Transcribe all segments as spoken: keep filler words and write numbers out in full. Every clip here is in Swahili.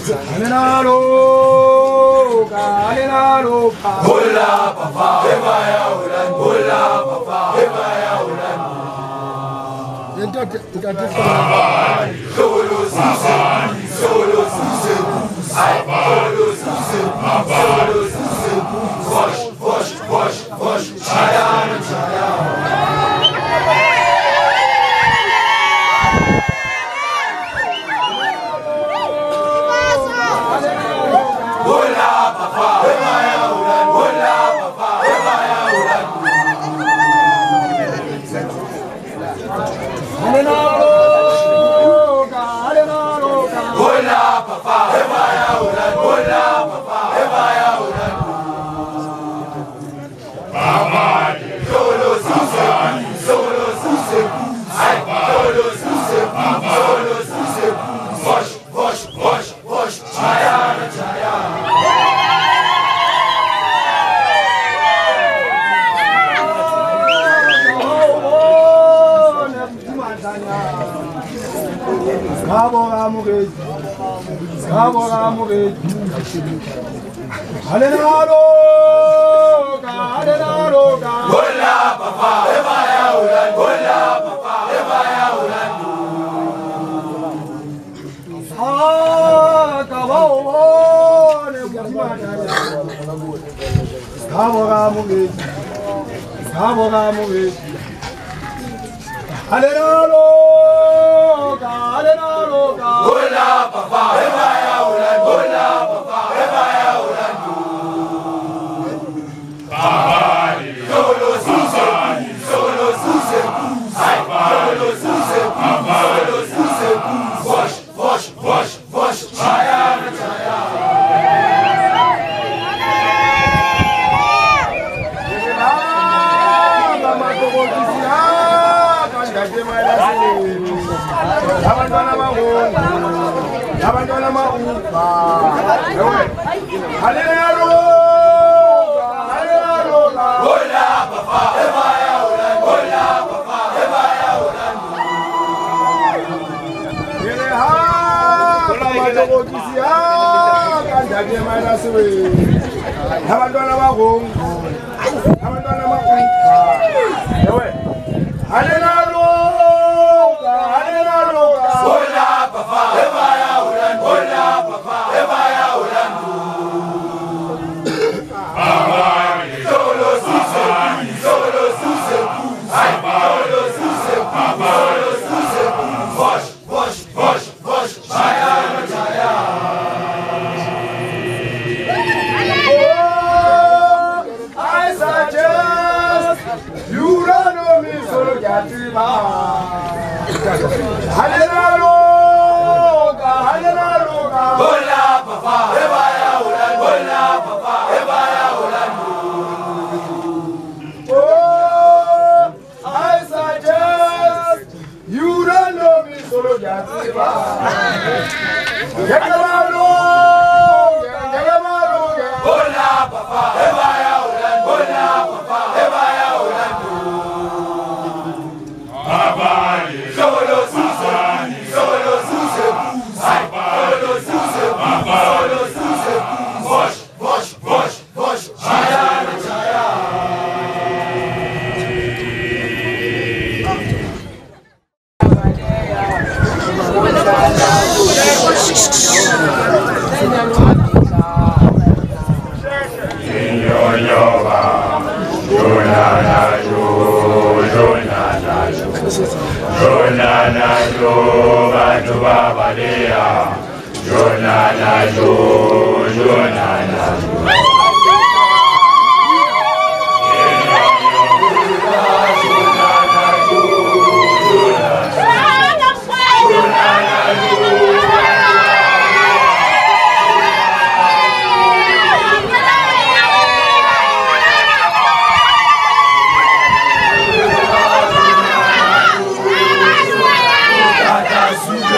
Alenaroka, alenaroka. Hola papa, ebaya ulan. Hola papa, ebaya ulan. Solo sise, solo sise, solo sise, solo sise. Wash, wash, wash, wash. Chaya, chaya. Hola papa, ebaya ulan. Hola papa, ebaya ulan. Alenaroka, alenaroka. Hola papa, ebaya ulan. Hola papa, ebaya ulan. Papa, solo sise, solo sise, solo sise, solo sise. Wash, wash, wash, wash. Chaya, chaya. Gabo Ramugit, Gabo Ramugit. Alenaroka, alenaroka. Hola papa, ebaya ulan. Hola papa, ebaya ulan. Ah, Gabo, Gabo Ramugit, Gabo Ramugit. Alenaroka, alenaroka. Hola papa, ebaya ulan. Hola papa, ebaya ulan. Solo sise, solo sise, solo sise, solo sise. Wash, wash, wash, wash. Chaya, chaya. Abantwana bahungu, abantwana mahupa. Alenaroka, alenaroka. Hola papa, ebaya ulan. Hola papa, ebaya ulan. Abantwana bahungu, abantwana mahupa. Alenaroka, alenaroka. Hola papa, ebaya ulan. Hola papa, ebaya ulan. Solo sise, solo sise, solo sise, solo sise. Wash, wash, wash, wash. Chaya, chaya. I suggest you run on me so get me Alenaroka, alenaroka. Hola papa, ebaya ulan. Hola papa, ebaya ulan. Oh, I suggest you run on me so get me Hola papa, ebaya ulan. Hola papa, ebaya ulan. Solo sise, solo sise, solo sise, solo sise. Wash, wash, wash, wash. Chaya, chaya. Jonana jo, bantu babalea. Jonana jo, Jonana jo.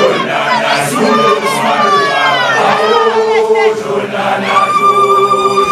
Jonana jo,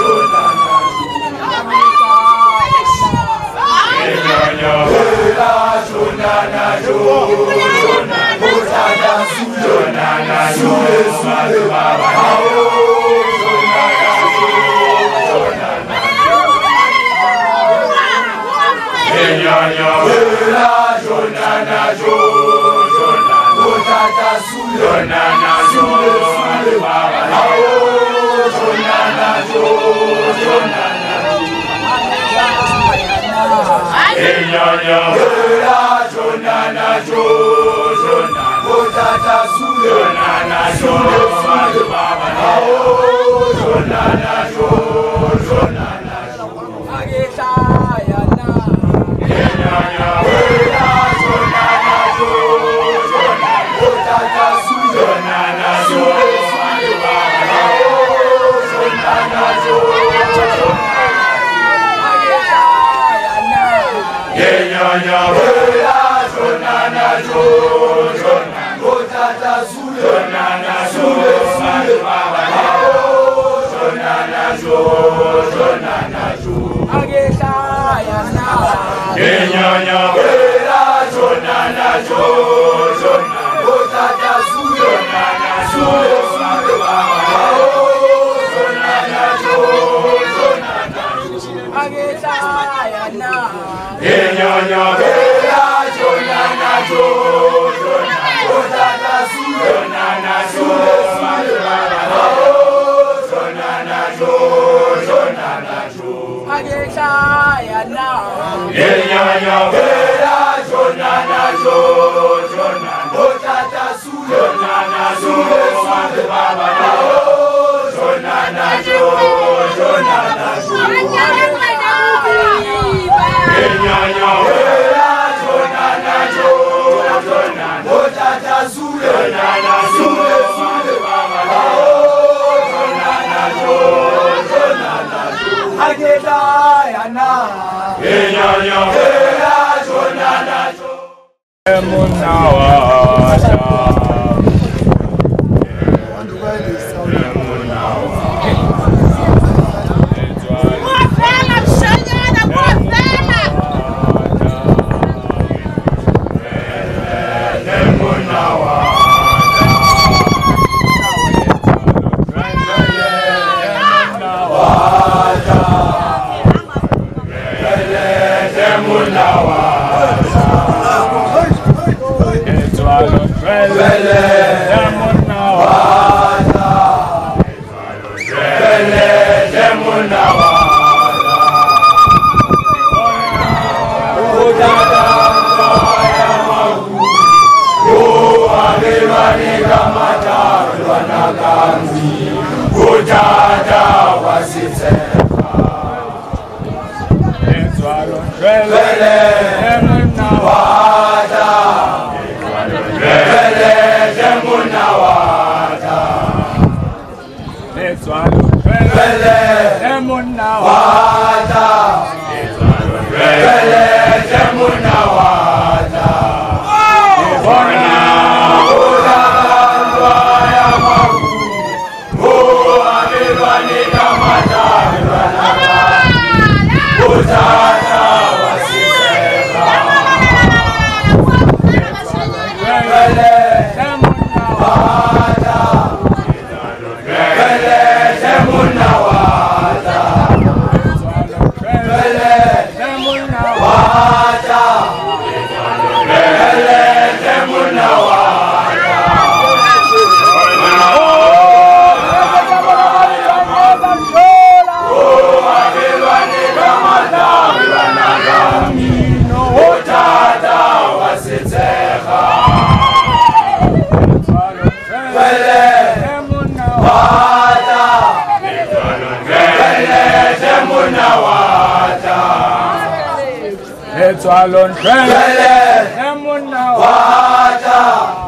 Alon Trele, Emuna Wata,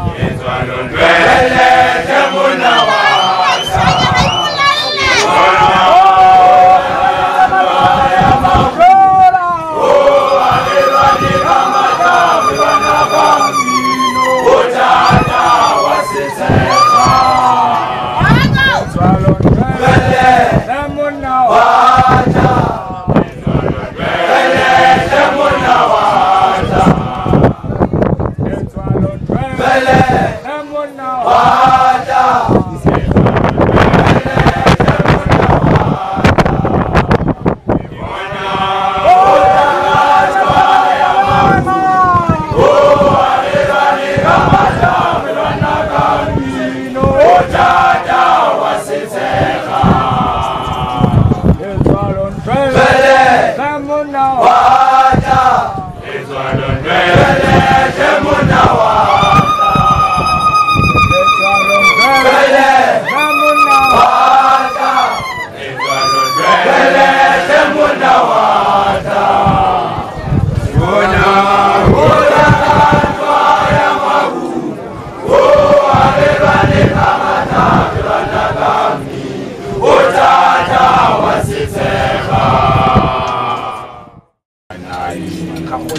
Alon Trele, Emuna Wata, Oh, Alirani Ramata, Vanavamino, Utata, Wasiteka, Alon Trele, Emuna Wata. Well,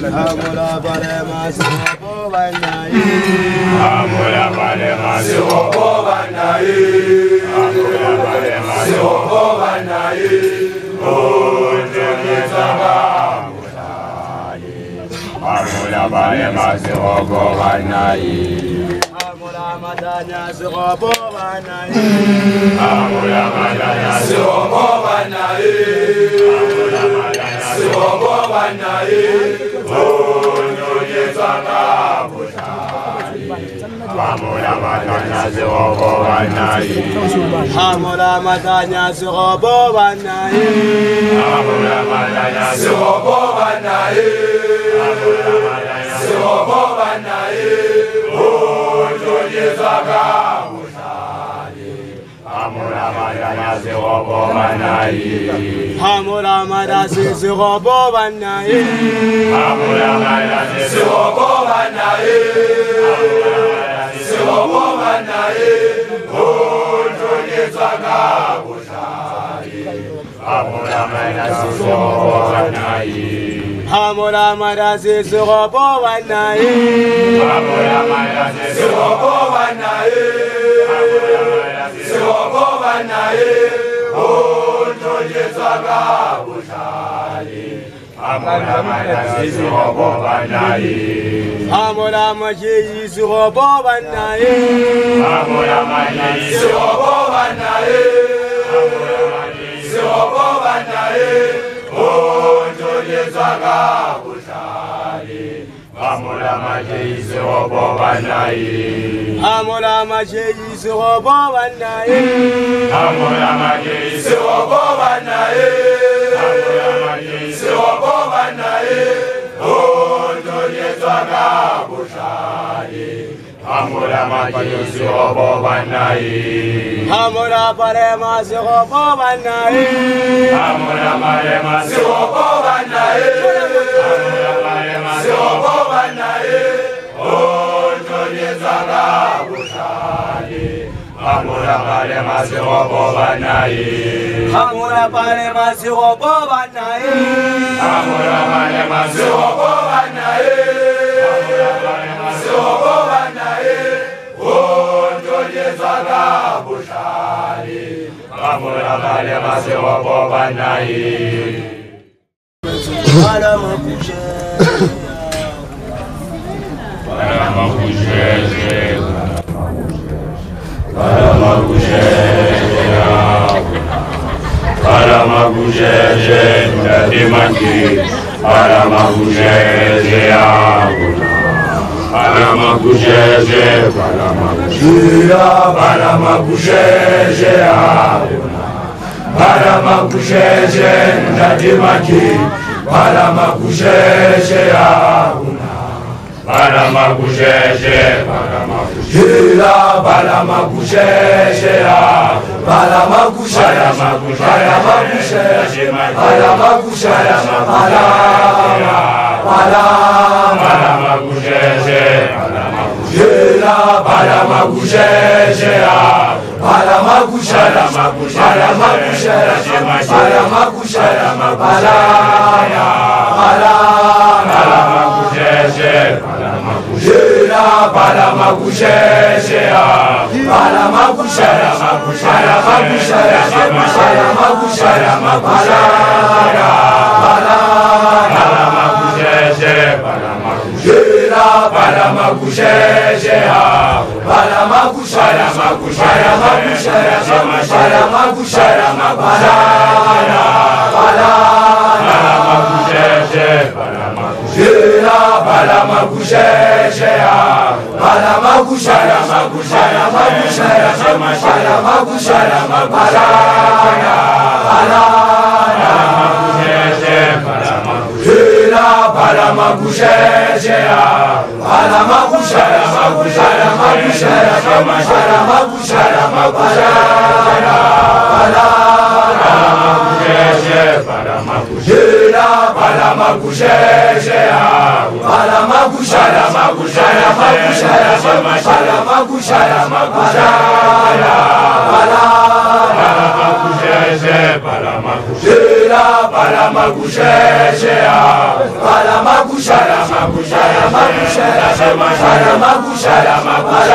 Amula pare masirobo banai. Amula pare masirobo banai. Amula pare masirobo banai. Oh, Jogizanga. Amula pare masirobo banai. Amula madanya sirobo banai. Amula madanya sirobo banai. Amula madanya sirobo banai. Oh, Jogizanga. Amula madanya sirobo banai. Amula madanya sirobo banai. Amula madanya sirobo banai. Amula madanya sirobo banai. Oh, Jogizanga. Amula madanya sirobo banai. Amula madanya sirobo banai. Amula madanya sirobo banai. Sirobo banai. Oh, Jogizanga. Amula madanya sirobo banai. Amula madanya sirobo banai. Amula madanya sirobo banai. Sirobo banai. Oh, Jogizanga. Amula madanya sirobo banai. Amula madanya sirobo banai. Amula madanya sirobo banai. Sirobo banai. Oh, Jogizanga. Amula madanya sirobo banai. Amula madanya sirobo banai. Amula madanya sirobo banai. Amula madanya sirobo banai. Oh, Jogizanga. Amula madanya sirobo banai. Amula pare masirobo banai. Amula pare masirobo banai. Amula pare masirobo banai. Oh, Jogizanga. Amula pare masirobo banai. Amula pare masirobo banai. Amula pare masirobo banai. Amula pare masirobo banai. Oh, Jogizanga. Amula pare masirobo banai. Para makushe. Para makushe. Para makushe. Para makushe. Ndadimangi. Para makushe. Para makushe. Para makushe. Para makushe. Para makushe. Ndadimangi. Para makushe. Para makushe. Para makushe. Para makushe. Para makushe. Para makushe. Para makushe. Para makushe. Para para para makushe. Para makushe. Para makushe. Para makushe. Para makushe. Para makushe. Para makushe. Para para para makushe. Para makushe. Para makushe. Para makushe. Para makushe. Para makushe. Para makushe. Para makushe. Para para makushe. Para makushe. Para makushe. Para makushe. Para makushe. Para makushe. Para makushe. Para para makushe. Para makushe. Para makushe. Para makushe. Para makushe. Para makushe. Para makushe. Para para makushe. Para makushe. Para magusha, magusha, magusha, magusha, magusha, magusha,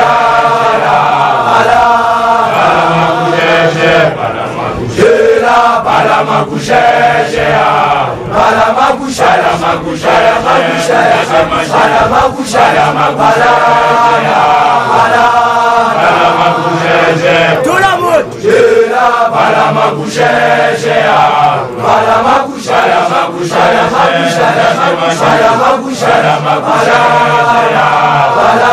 Bala magusha, bala magusha, magusha, magusha, bala magusha, bala, bala magusha, tout le monde. Bala magusha, bala magusha, magusha, magusha, magusha, magusha, magusha, bala.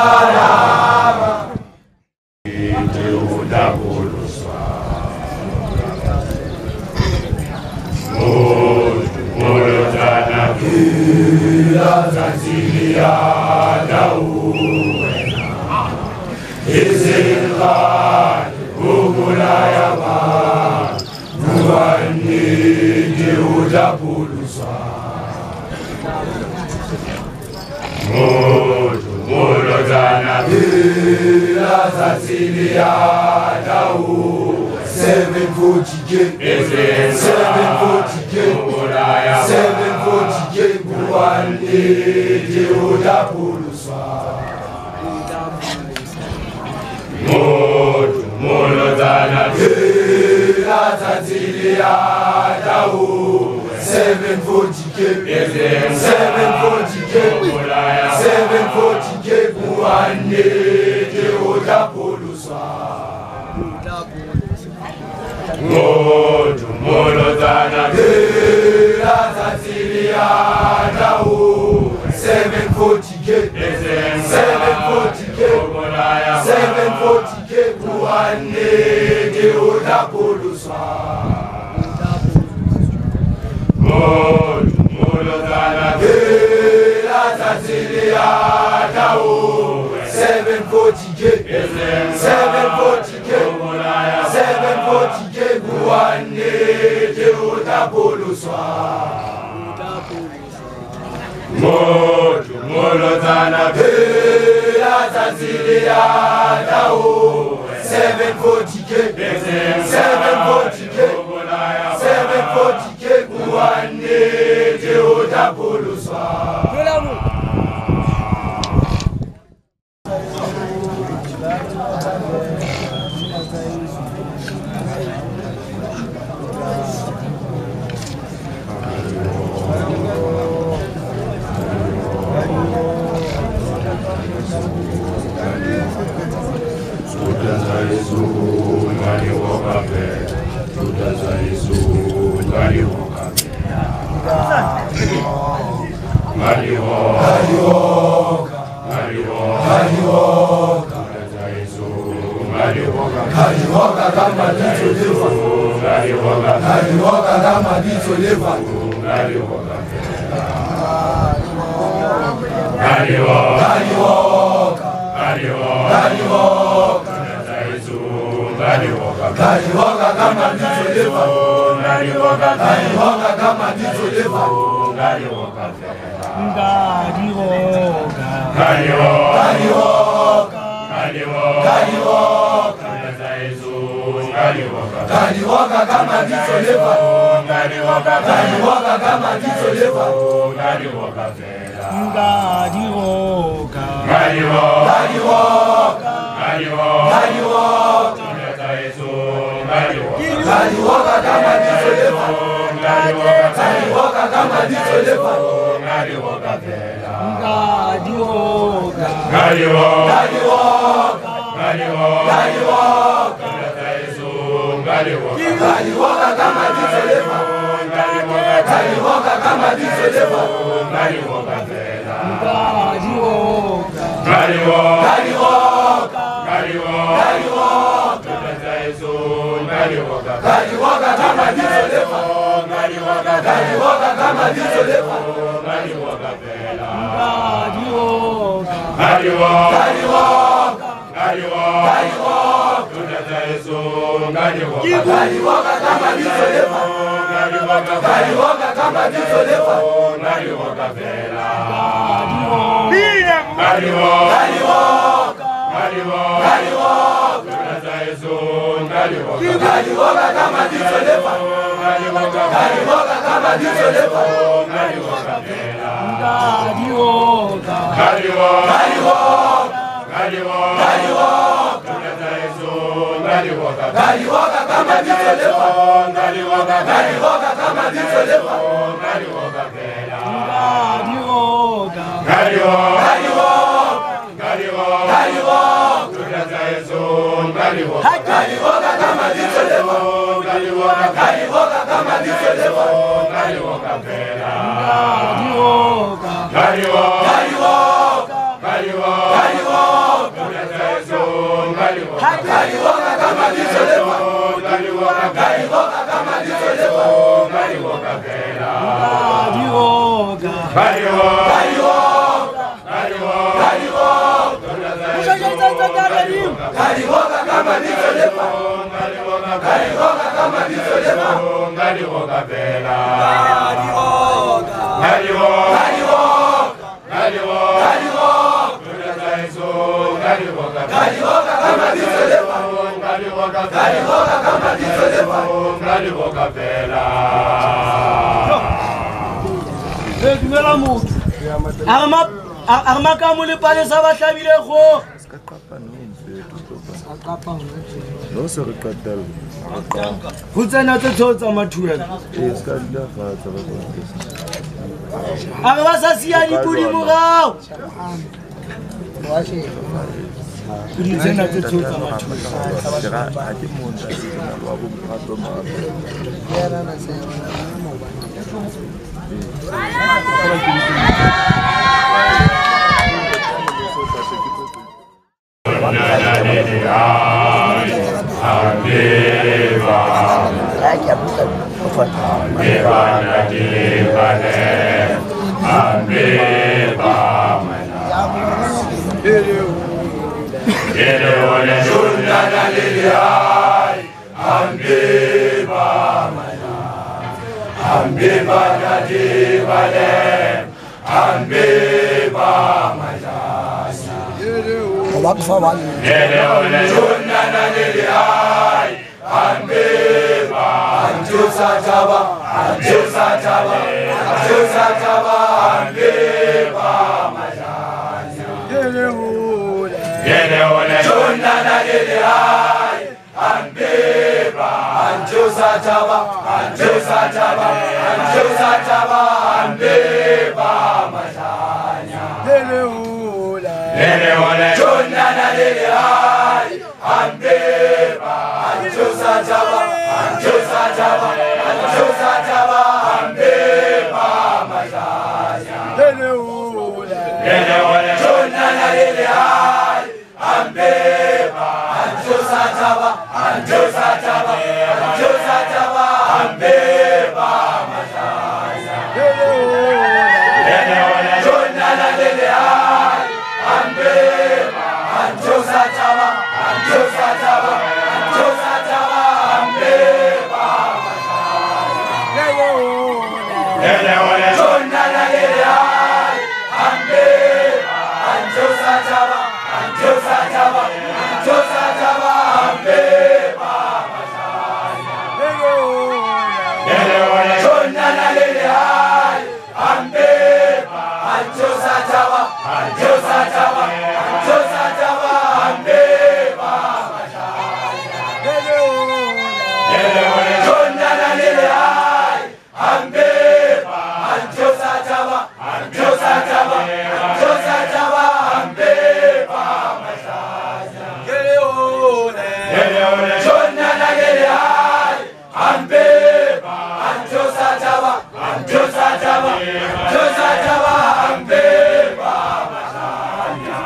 Seven forty gate, seven forty gate, seven forty gate, one day, Jehovah Pulusa. Moto, Molodana, Tatilia, Dao, seven forty gate, seven forty gate, seven forty gate, one day, Jehovah Pulusa. Moto, Molodana, Tatilia, Dao, seven forty gate, seven forty gate, seven forty gate, one day, Jehovah Pulusa. Moto, Molodana, Tatilia, Dao, seven forty gate, seven forty gate, seven forty gate, one day, Jehovah Pulusa. Moto, Molodana, Tatilia, Dao, seven forty gate, seven forty gate, seven forty gate, one day, Jehovah Pulusa. Kali Gadiwoga, Gadiwoga, Gadiwoga, Gadiwoga, Gadiwoga, Gadiwoga, kama telefon, Gadiwoga, Gadiwoga, kama telefon, Gadiwoga, Gadiwoga, Gadiwoga, Gadiwoga, Gadiwoga, tunazayezon, Gadiwoga, Gadiwoga, kama telefon, Gadiwoga, Gadiwoga, kama telefon, Gadiwoga, Gadiwoga, Gadiwoga, Gadiwoga, tunazayezon, Gadiwoga, Gadiwoga, kama telefon, Gadiwoga, Gadiwoga, kama telefon, Gadiwoga, Gadiwoga, Gadiwoga, Gadiwoga, kama telefon, Gadiwoga, Gadiwoga, kama telefon, Gadiwoga, Bela. Gadiwoga, Gadiwoga, Gadiwoga, Gadiwoga, tunazayezon, Gadiwoga, Gadiwoga, kama telefon, Gadiwoga, Gadiwoga, kama telefon, Gadiwoga, Bela. Dumela motho. Arma arma ka mo le pale sa batlabile go. Ska qapa no mfethu topa. Qapa no se re qatala. Ho tsena tse tshotsa mathuela. Eh ska dila khatsa ba go. Aga ba sa sia di pudi morao. Wa she. Pudi tsena tse tshotsa mathuela. Dira a ke monta se na wa go marato ma. Ya rana se mo ba. Ambeba nadi balem, ambeba majasa. Yele ole chunna nadi ay, ambeba. Anjusa chaba, anjusa chaba, anjusa chaba, ambeba majasa. Yele ole, yele ole chunna nadi ay, ambeba. Anjusa chaba, anjusa chaba, anjusa chaba, ambeba majanya. Lele ole, lele ole, chunna na lele ay, ambeba. Anjusa chaba, anjusa chaba, anjusa chaba, ambeba majanya. Lele ole, lele ole, chunna na lele ay, ambeba. Anjusa chaba, anjusa chaba, anjusa chaba, ambeba majanya. Lele ole, chunna na lele ay, ambeba. Anjusa chaba, anjusa chaba, anjusa chaba, ambeba majanya. Lele ole, chunna na lele ay, ambeba. Anjusa chaba, anjusa chaba, anjusa chaba, ambeba majanya. Lele ole, chunna na lele ay, ambeba. Anjusa chaba, anjusa chaba, anjusa chaba, ambeba majanya. Lele ole, chunna na lele ay, ambeba. Anjusa chaba, anjusa chaba, anjusa chaba, ambeba majanya. Lele ole, lele ole, chunna na lele ay, ambeba. Anjusa chaba, anjusa chaba, anjusa chaba, ambeba majanya.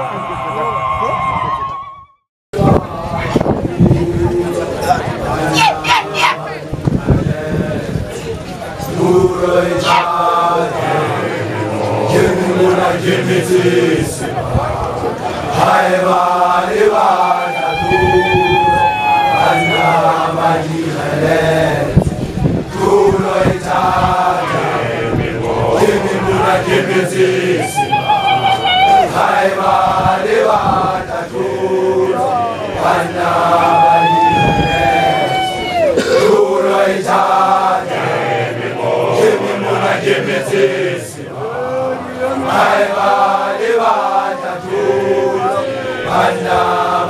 Duro echate, yemuna yemetisi, haiva levada duro, anna majihale. Duro echate, yemuna yemetisi, haiva levada duro, anna majihale. Duro echate, yemuna yemetisi,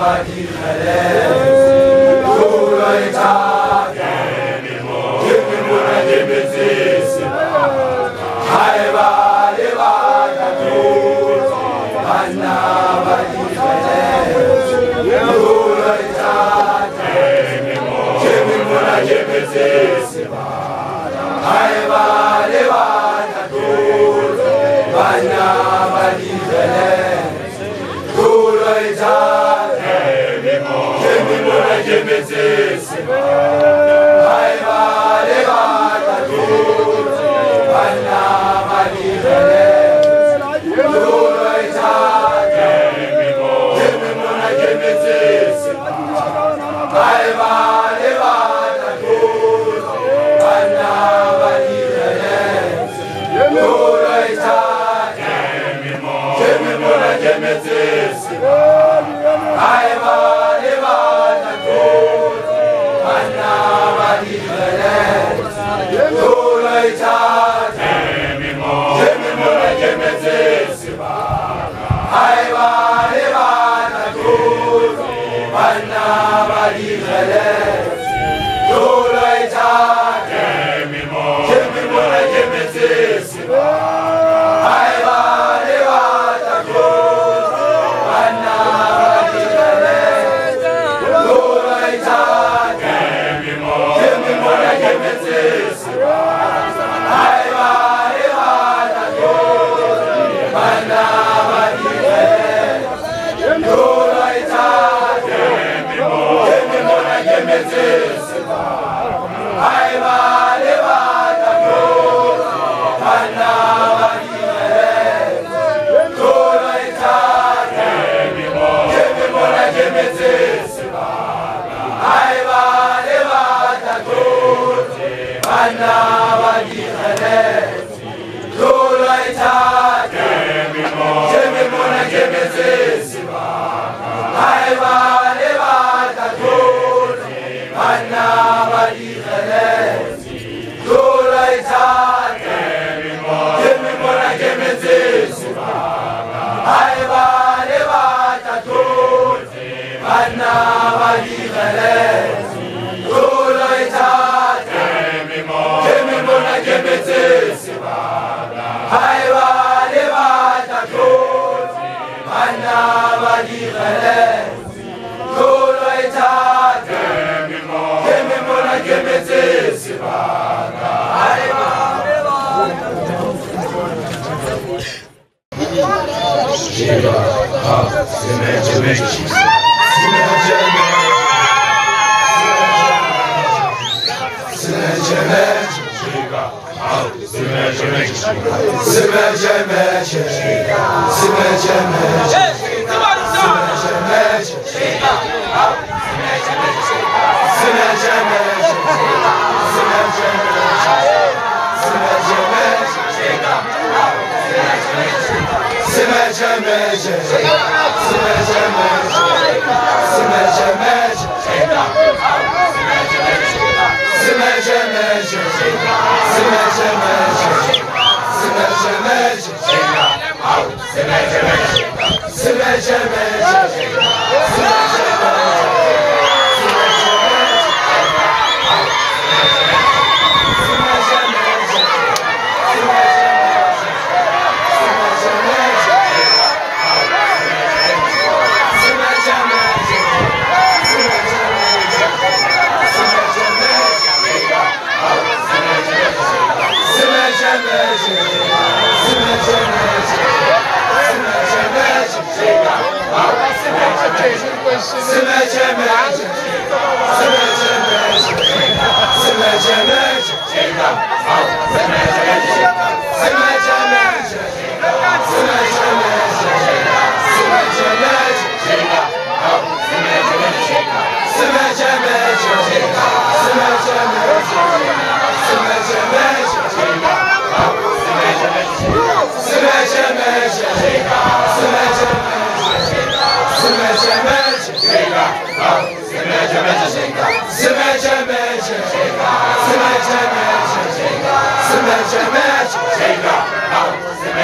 Shake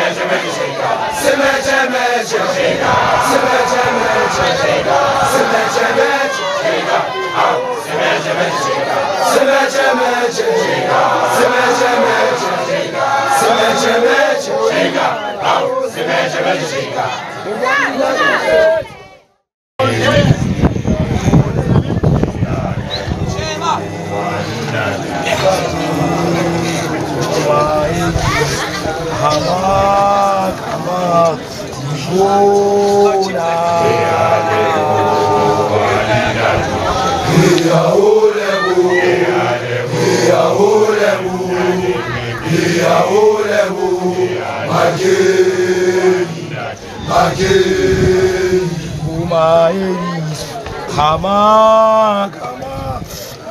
Hama kama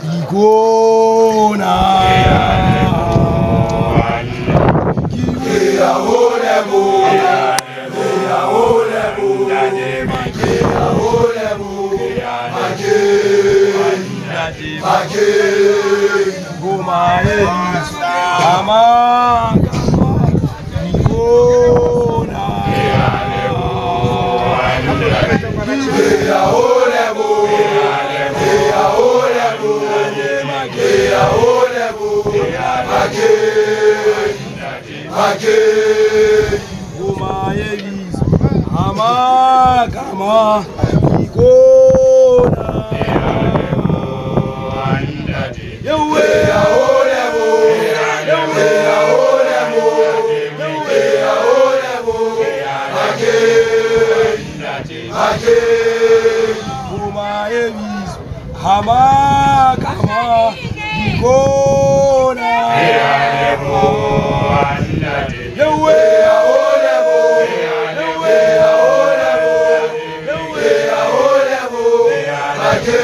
igona ya ole bu ya ole bu ya ole bu maje maje goma elis hama kama igona ya ole bu ya ole bu ya ole bu maje maje goma elis hama kama igona yewe ya ole bu yewe ya ole bu yewe ya ole bu maje maje goma elis hama kama igona yewe ya ole bu yewe ya ole bu yewe ya ole bu maje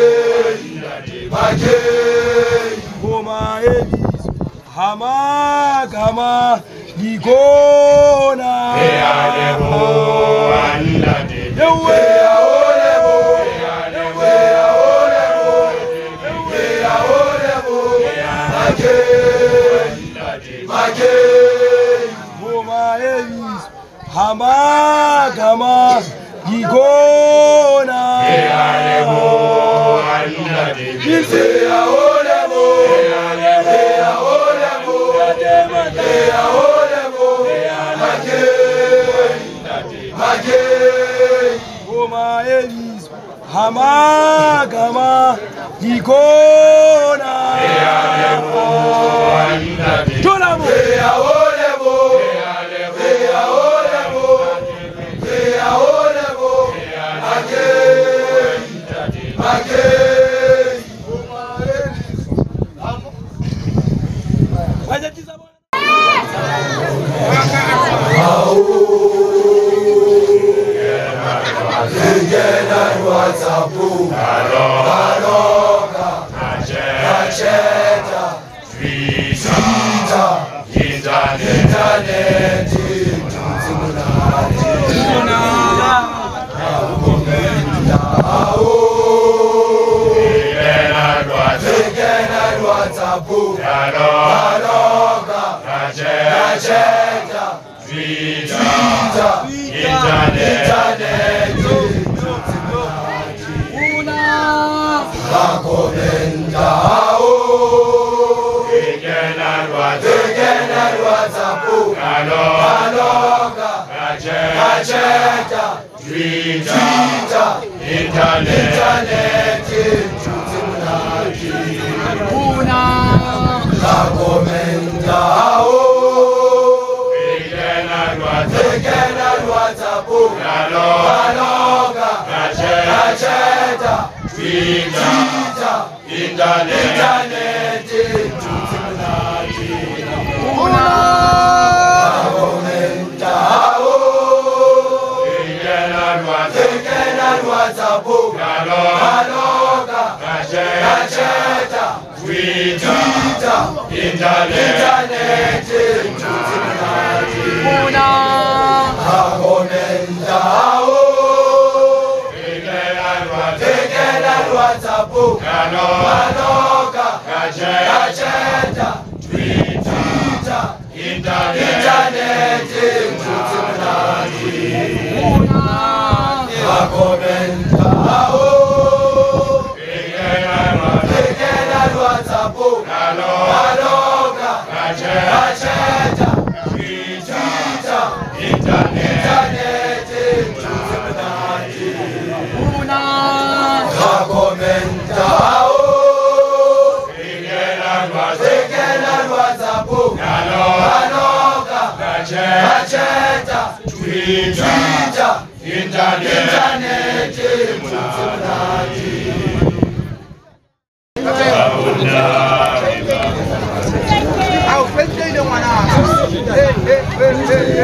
maje goma elis hama kama igona yewe ya ole bu yewe ya ole bu yewe ya ole bu maje maje goma elis hama kama igona Ilse ya ole bu ya ole bu ya ole bu maje maje goma elis hama kama igona Tolamu ya ole bu ya ole bu ya ole bu maje maje internet mutsimnati wakomenta awo ekena WhatsApp naloga kacheta Twitter internet mutsimnati wakomenta awo Kacheta, Twitter, internet, mutsimnati. Au pete ile mwana. Eh eh eh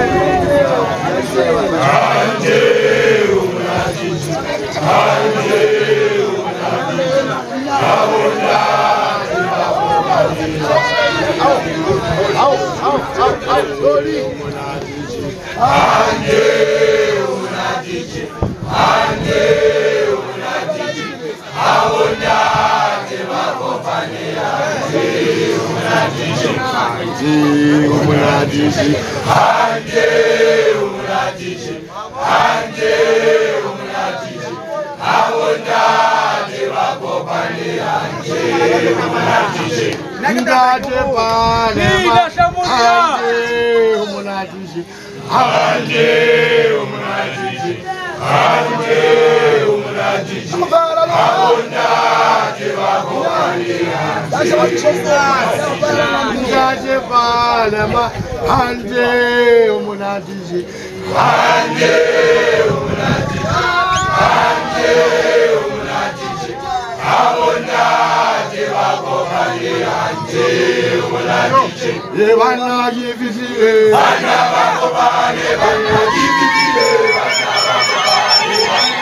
eh. Anje umnati. Anje umnati. Awunda. Au au au au sorry. Anje unatiji, anje unatiji, awunda temakopania. Anje unatiji, anje unatiji, anje unatiji, anje unatiji, awunda temakopania. Anje unatiji, ngate pale, anje unatiji. Anje umnajiji, anje umnajiji, awunda tewakopani. Anje palema, anje umnajiji, anje umnajiji, anje umnajiji, awunda tewakopani. Anje umnajiji, yebana yevizile, bana bakopani, bana yevizile, bana bakopani,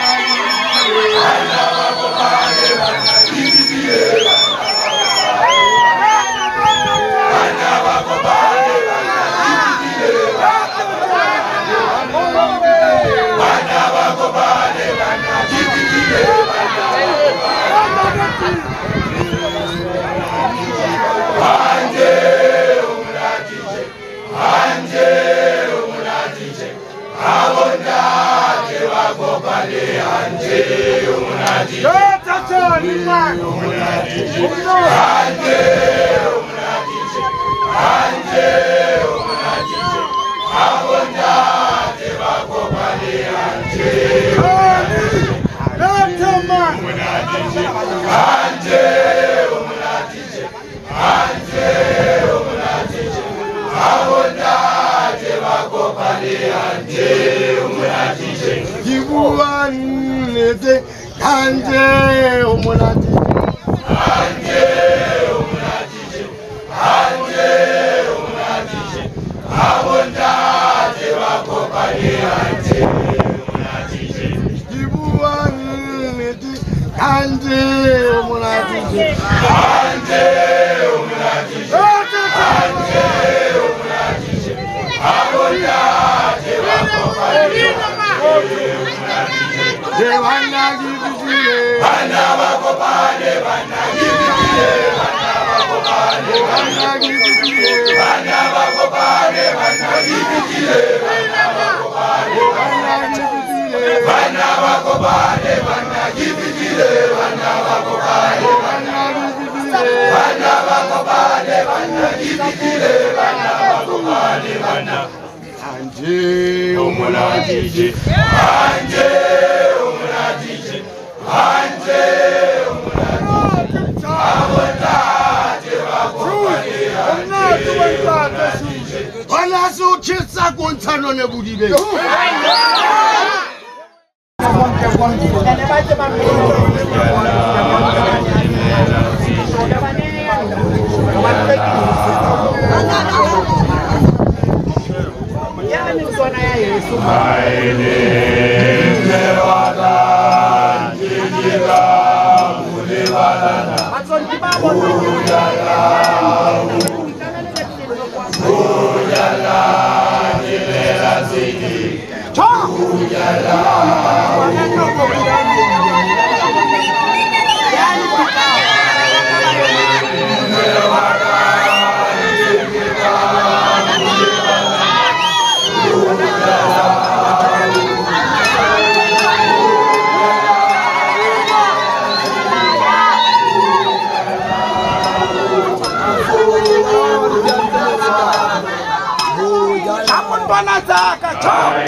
bana bakopani, bana yevizile, bana bakopani, bana yevizile, bana bakopani, bana yevizile, anje umnatije, anje umnatije, awunda tewakopani. Anje umnatije, anje umnatije, anje umnatije, anje umnatije, awunda tewakopani. Anje umnatije, anje umnatije, anje umnatije, anje umnatije, awunda tewakopani. Anje umnatije, jibuwanete, anje umnatije, anje umnatije, anje umnatije, awunda tewakopani. Anje umnatije, jibuwanete, anje umnatije, anje umnatije, anje umnatije, awunda tewakopani. Devana givizile, bana bakopane, bana givizile, bana bakopane, bana givizile, bana bakopane, bana givizile, bana bakopane, bana givizile, bana bakopane, bana givizile, bana bakopane, bana givizile, bana bakopane, bana givizile, bana bakopane, bana. Anje umnatije, anje umnatije, anje umnatije, awunda tewakopani. Anje umnatije, wanasuchisa kuntano nebudibe. Aile lewala, jijira mulewala, ujala, ujala, jilera zidi, ujala. Mulewala, jijira Chomba na zaka, chomba.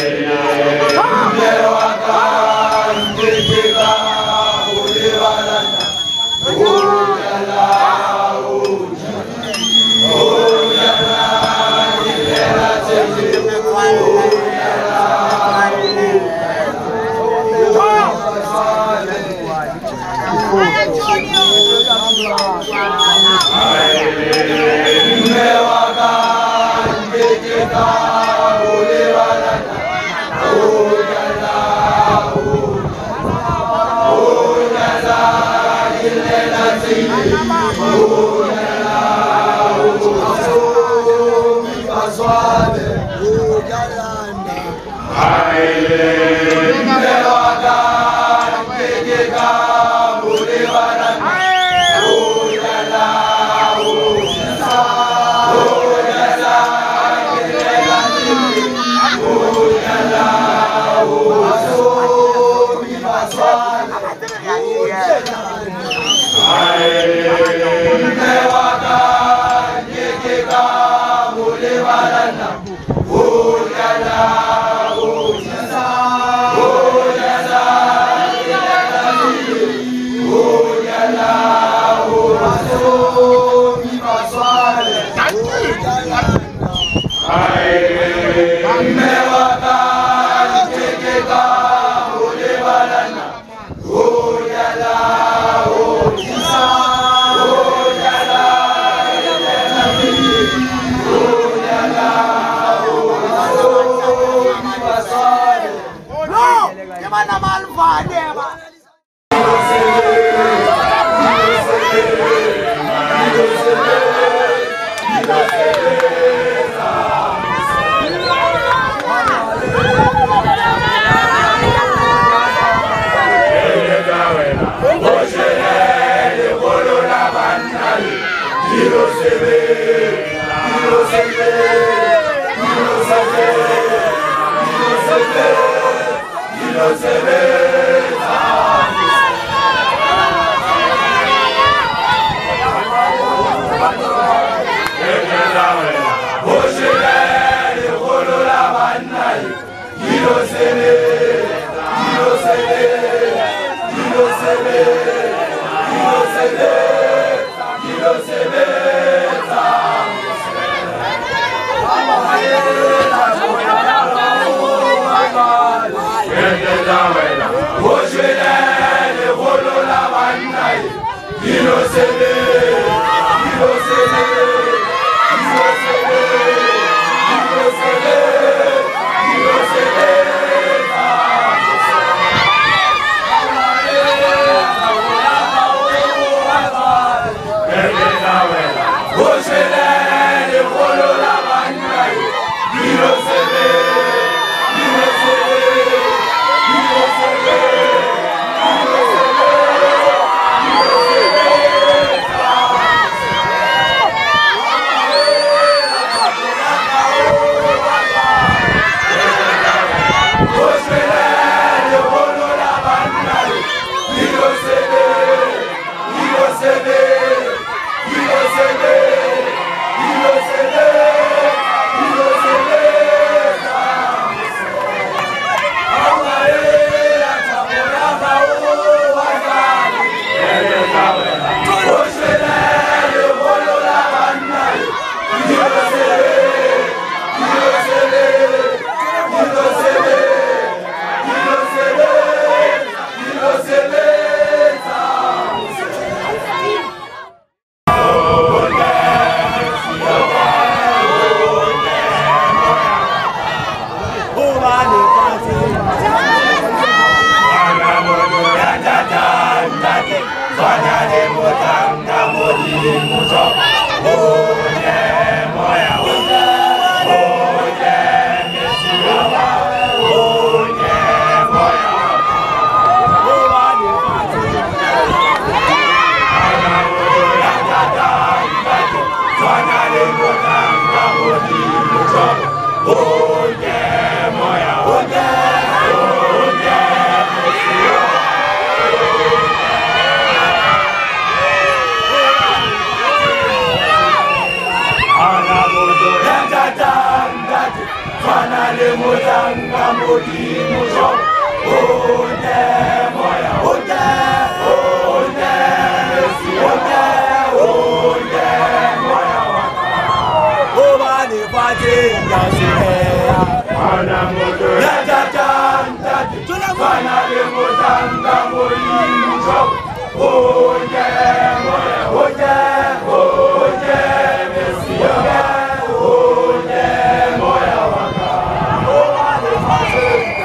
modimo jo Onye moya onye Onye Onye Onye moya waka Obani fati ndasire Ana moto ya jajanta Fana de motanga modimo jo Onye moya onye Onye Mesia Onye moya waka Obani fati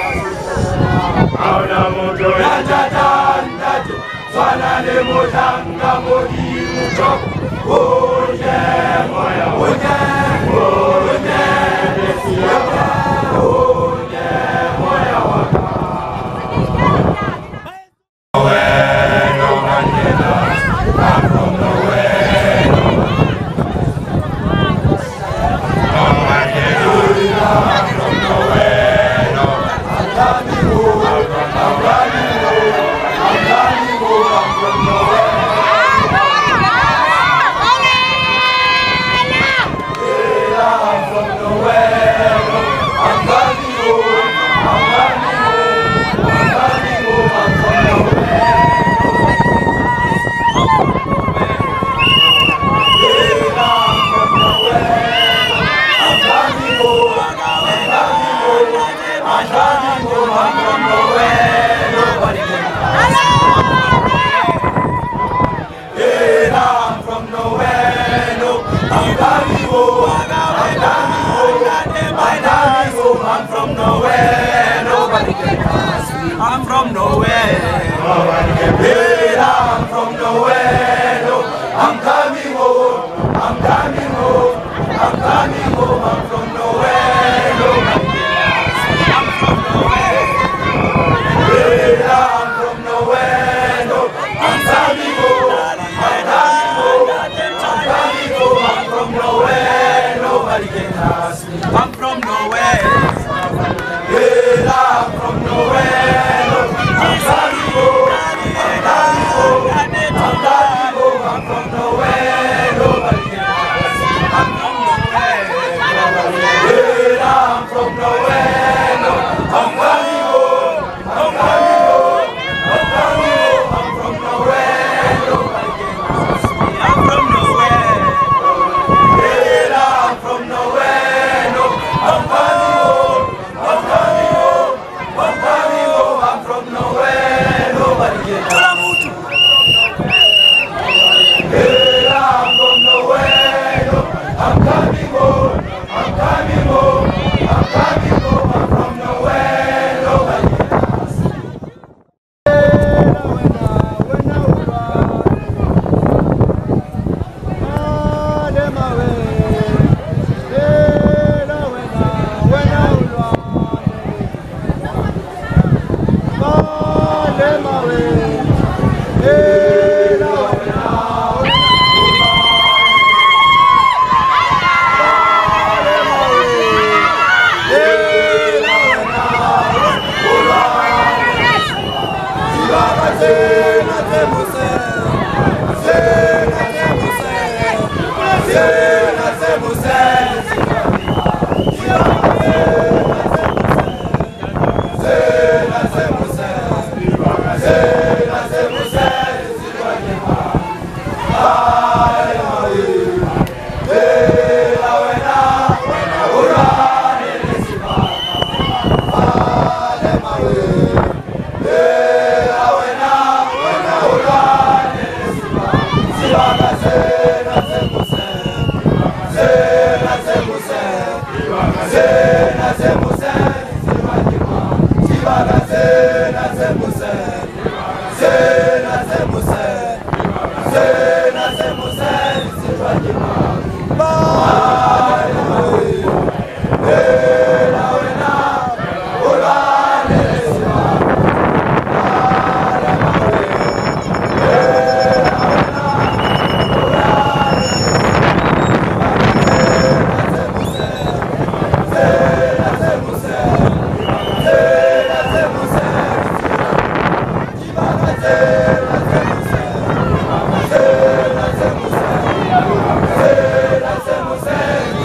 Ana moto ya jajanta Fana de motanga modimo jo Onye moya onye Onye Mesia Onye moya waka I'm from nowhere. Nobody can beat. I'm from nowhere. No, I'm coming home. I'm coming home. I'm coming home. I'm from nowhere. Nobody can I'm from nowhere. Yeah, I'm from nowhere. No, I'm coming home. I'm coming home. I'm coming home. I'm from nowhere. Nobody can ask me. I'm from nowhere. Yeah, I'm from nowhere. I'm coming home, I'm coming home, I'm coming home, I'm from nowhere, nobody can ask me. I'm from nowhere, yeah, I'm from nowhere, no. I'm coming home, I'm coming home, I'm coming home, I'm from nowhere, nobody can ask me. I'm from nowhere, yeah, I'm from nowhere, no. I'm coming home, I'm coming home, I'm coming home, I'm from nowhere, nobody can ask me. Yeah, I'm from nowhere, no. I'm coming home, I'm coming home, I'm coming home, I'm from nowhere, nobody can ask me. Você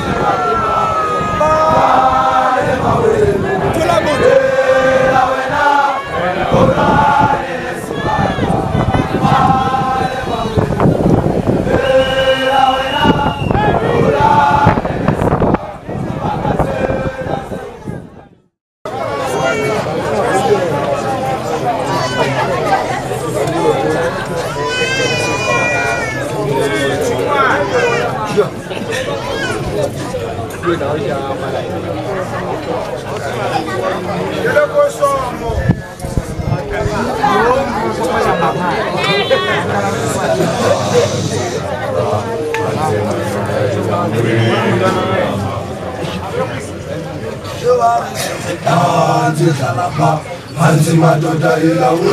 Hansi madoda ila we,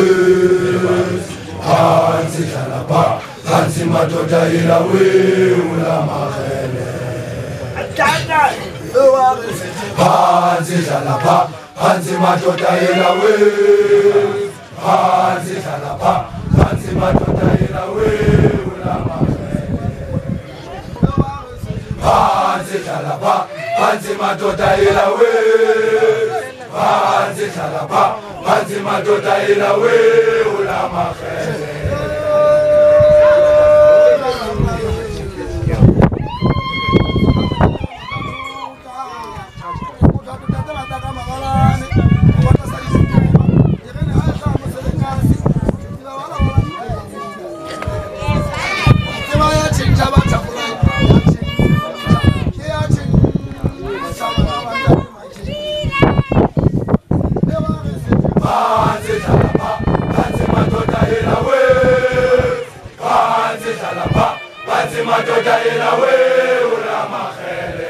Hansi jalapa, Hansi madoda ila we, ula mahele. Hansi jalapa, Hansi madoda ila we, Hansi jalapa, Hansi madoda ila we, ula mahele. Hansi jalapa, Hansi madoda ila we, Hansi jalapa. Hansi madoda ila we ula mahele. Madoda ila we ula mahele.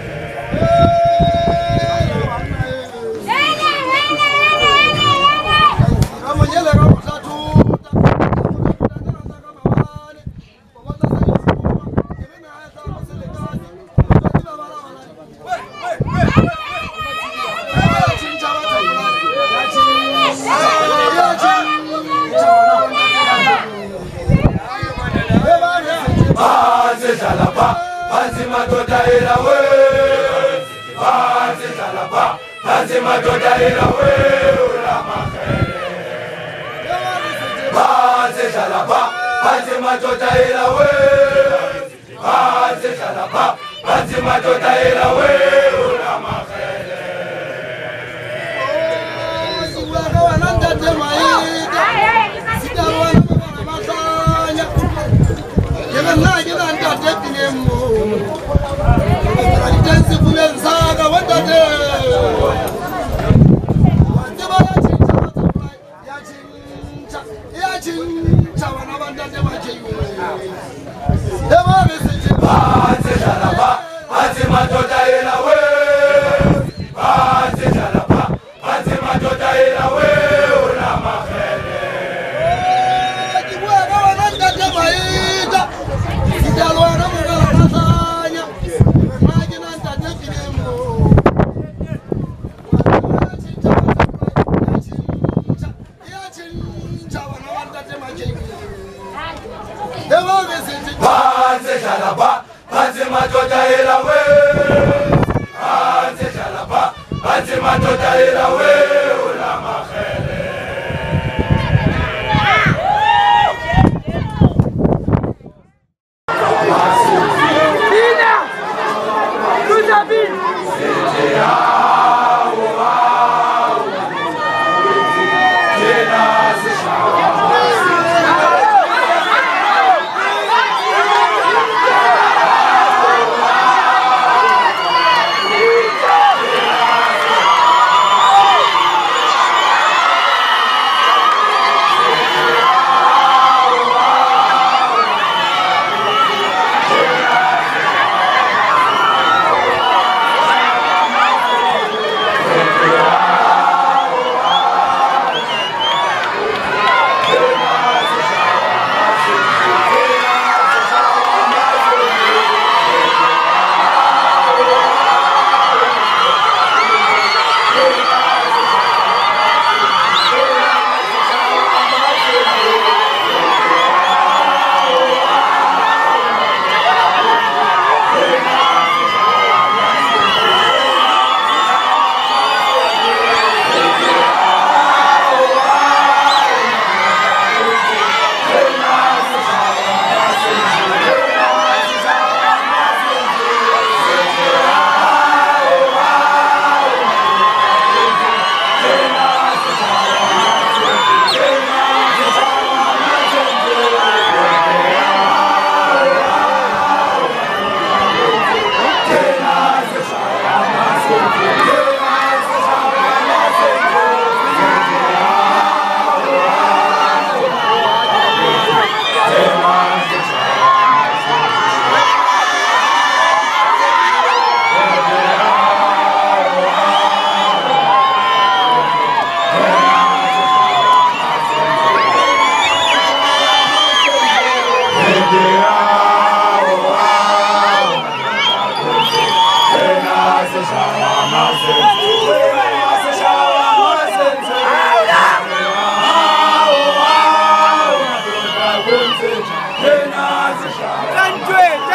Hansi madoda ila we, Hansi jalapa, Hansi madoda ila we ula mahele. Hansi jalapa, Hansi madoda ila we, Hansi jalapa, Hansi madoda ila we ula mahele. Suwaga wananda temaida, sidawana masanya, yemena yemena tekinemu. Dance kulenzaga wadade wandeba yachincha yachincha wana bandade wachiwe deba message Hansi jalapa Hansi madoda ila we Hansi jalapa Hansi madoda ila we ula mahele kibwaga wanandade maida sidalwa na mugala nasanya Hansi jalapa, Hansi madoda ila we, Hansi jalapa, Hansi madoda ila we ula mahele. Bina, kuja bina.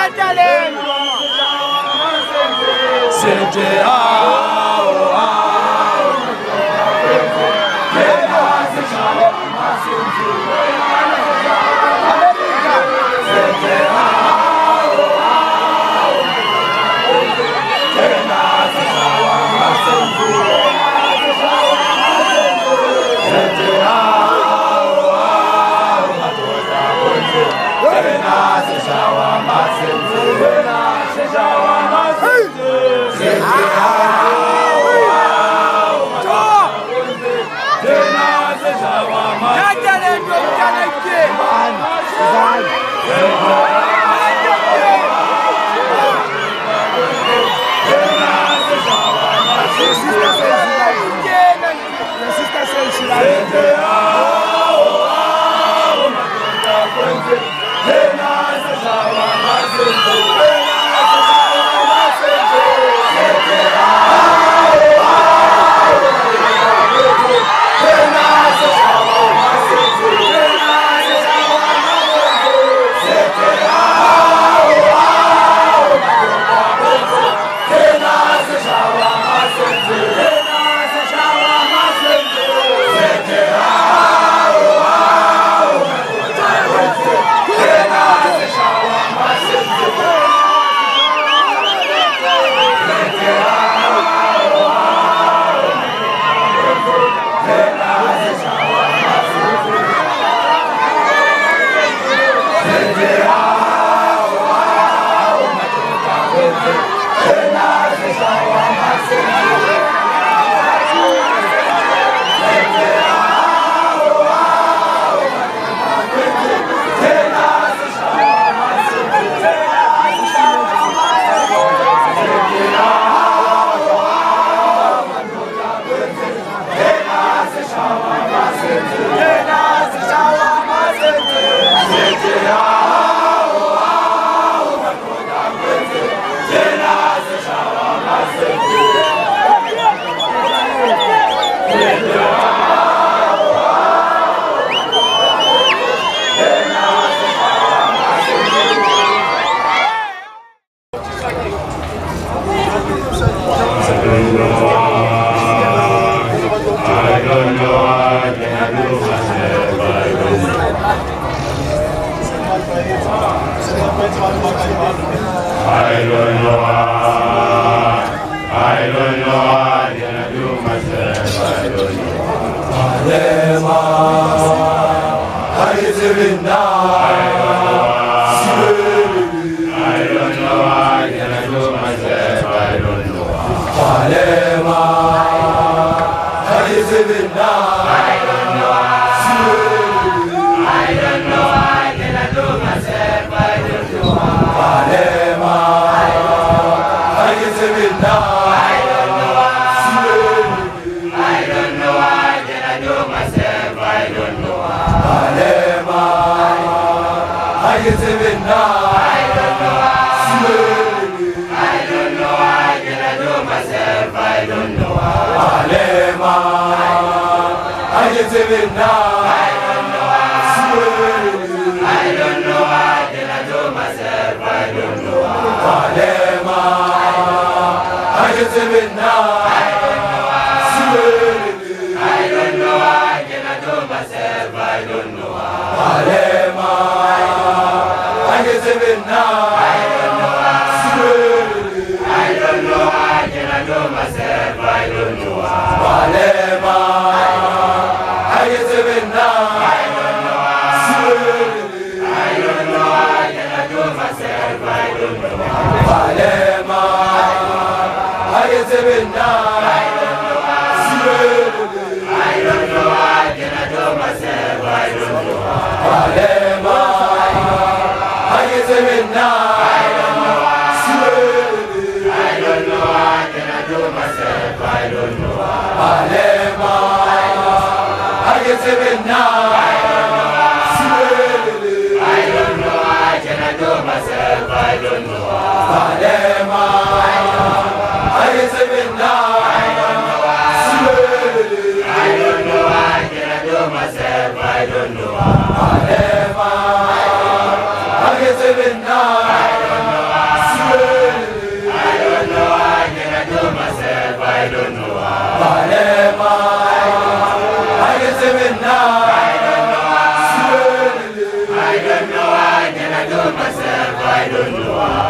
I don't know.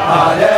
Hallelujah.